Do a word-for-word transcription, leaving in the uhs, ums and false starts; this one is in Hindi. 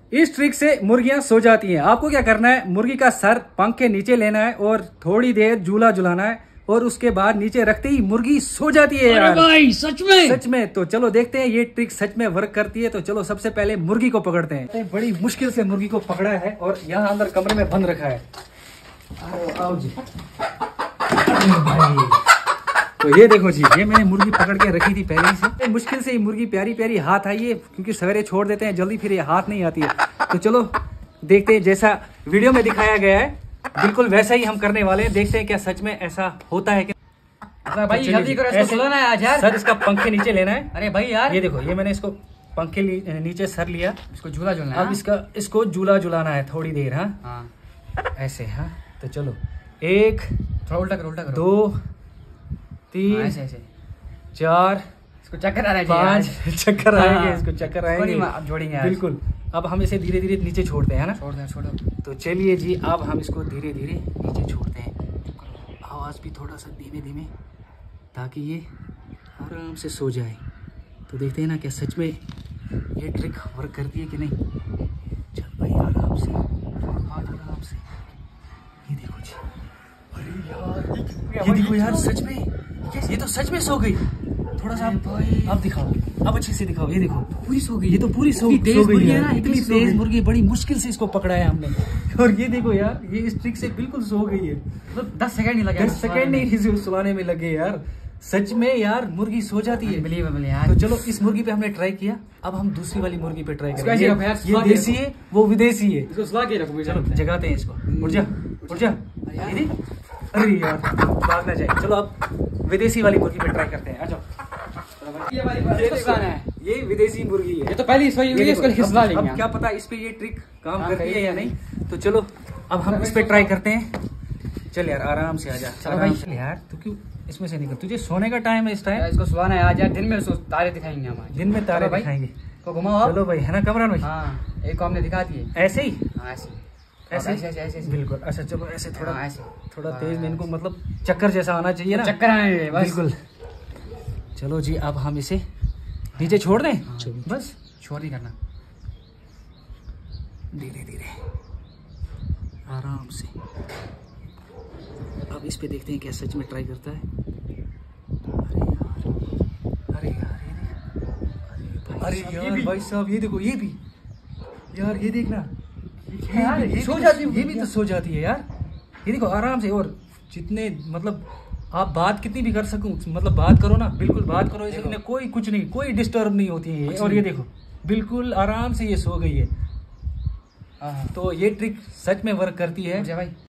इस ट्रिक से मुर्गियां सो जाती हैं। आपको क्या करना है, मुर्गी का सर पंख के नीचे लेना है और थोड़ी देर झूला झुलाना है और उसके बाद नीचे रखते ही मुर्गी सो जाती है। यार भाई सच में सच में। तो चलो देखते हैं ये ट्रिक सच में वर्क करती है। तो चलो सबसे पहले मुर्गी को पकड़ते हैं। बड़ी मुश्किल से मुर्गी को पकड़ा है और यहाँ अंदर कमरे में बंद रखा है। आओ आओ जी। भाई तो ये देखो जी, ये मैंने मुर्गी पकड़ के रखी थी पहले से। मुश्किल से ये मुर्गी प्यारी प्यारी हाथ आई है, क्योंकि सवेरे छोड़ देते हैं जल्दी, फिर ये हाथ नहीं आती है। तो चलो देखते हैं, जैसा वीडियो में दिखाया गया है बिल्कुल वैसा ही हम करने वाले हैं। देखते हैं क्या सच में ऐसा होता है क्या। भाई जल्दी करो, इसको सुलाना है आज यार। सर इसका पंख के नीचे लेना है। अरे भाई यार ये देखो, ये मैंने इसको पंख के नीचे सर लिया, इसको झूला झूलना है। अब इसका इसको झूला झुलाना है थोड़ी देर। हाँ हाँ ऐसे। हाँ तो चलो, एक थोड़ा उल्टा करो, उल्टा करो। दो तीन ऐसे ऐसे चार इसको चक्कर आ रहा है, पांच चक्कर आएंगे, इसको चक्कर आएंगे। अब जोड़ेंगे बिल्कुल। अब हम इसे धीरे धीरे नीचे छोड़ते हैं ना। छोड़ दो छोड़ो। तो चलिए जी, अब हम इसको धीरे धीरे नीचे छोड़ते हैं। आवाज़ भी थोड़ा सा धीमे धीमे, ताकि ये आराम से सो जाए। तो देखते हैं ना क्या सच में ये ट्रिक वर्क करती है कि नहीं। चल भाई आराम से, आराम से। ये देखो जी, अरे यार ये देखो यार, सच में ये तो सच में सो गई। थोड़ा सा अब दिखाओ, अब अच्छे से दिखाओ। ये देखो पूरी सो गई, ये तो पूरी सो, तेज सो गई मुर्गी है है ना, इतनी तेज मुर्गी, बड़ी मुश्किल से इसको पकड़ा है हमने। और ये देखो यार, ये इस ट्रिक से बिल्कुल सो गई है। तो दस सेकंड नहीं लगे, दस सेकंड नहीं इसे सुलाने में लगे यार। सच में यार मुर्गी सो जाती है। अनबिलीवेबल यार। तो चलो इस मुर्गी पे हमने ट्राई किया, अब हम दूसरी वाली मुर्गी पे ट्राई करेंगे। इसको ऐसे रखो यार, ये सुला के देसी है, वो विदेशी है। इसको सुला के रखो। चलो जगाते हैं इसको। उठ जा उठ जा। अरे यार भाग ना जाए। चलो अब विदेशी वाली मुर्गी पे ट्राई करते हैं। आ जाओ। ये वाली है, ये विदेशी मुर्गी है। ये तो पहली सोई हुई है, इसको हिसला लेंगे। अब क्या पता इस पे ये ट्रिक काम करती है या नहीं। तो चलो अब हम इस पे ट्राई करते हैं। चल यार आराम से आ जा। चलो भाई। चल यार, तू क्यों इसमें से निकल, तुझे सोने का टाइम है इस टाइम। इसको सुलाना है आज यार, दिन में तारे दिखाएंगे हमारे। दिन में तारे दिखाएंगे। को घुमाओ। चलो भाई, है ना कमरान भाई। हाँ एक को हमने दिखा दिए ऐसे ही। हाँ ऐसे ऐसे ऐसे ऐसे ऐसे बिल्कुल। अच्छा चलो ऐसे थोड़ा हाँ, ऐसे थोड़ा तेज, इनको मतलब चक्कर जैसा आना चाहिए ना। चक्कर आने बस। बिल्कुल। चलो जी, अब हम इसे नीचे छोड़ दें। हाँ, बस छोड़ नहीं करना, धीरे धीरे आराम से। अब इस पे देखते हैं क्या सच में ट्राई करता है। अरे यार, अरे यार, अरे यार भाई साहब, ये देखो, ये भी यार, ये देखना यार, ये सो जाती है, ये भी तो सो जाती है यार। ये देखो आराम से। और जितने मतलब आप बात कितनी भी कर सकूं, मतलब बात करो ना, बिल्कुल बात करो, इसमें कोई कुछ नहीं, कोई डिस्टर्ब नहीं होती है। और ये देखो बिल्कुल आराम से ये सो गई है। तो ये ट्रिक सच में वर्क करती है। भाई